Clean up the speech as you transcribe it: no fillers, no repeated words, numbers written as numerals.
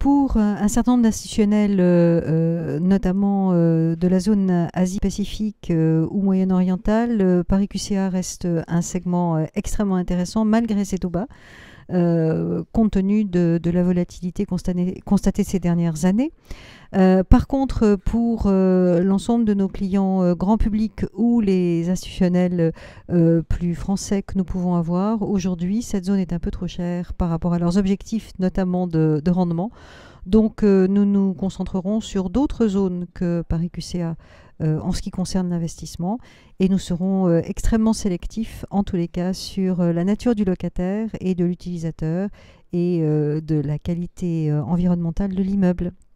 Pour un certain nombre d'institutionnels, notamment de la zone Asie-Pacifique ou moyen-orientale, Paris QCA reste un segment extrêmement intéressant malgré ses taux bas, compte tenu de la volatilité constatée ces dernières années. Par contre, pour l'ensemble de nos clients grand public ou les institutionnels plus français que nous pouvons avoir, aujourd'hui, cette zone est un peu trop chère par rapport à leurs objectifs, notamment de rendement. Donc, nous nous concentrerons sur d'autres zones que Paris QCA en ce qui concerne l'investissement, et nous serons extrêmement sélectifs, en tous les cas, sur la nature du locataire et de l'utilisateur et de la qualité environnementale de l'immeuble.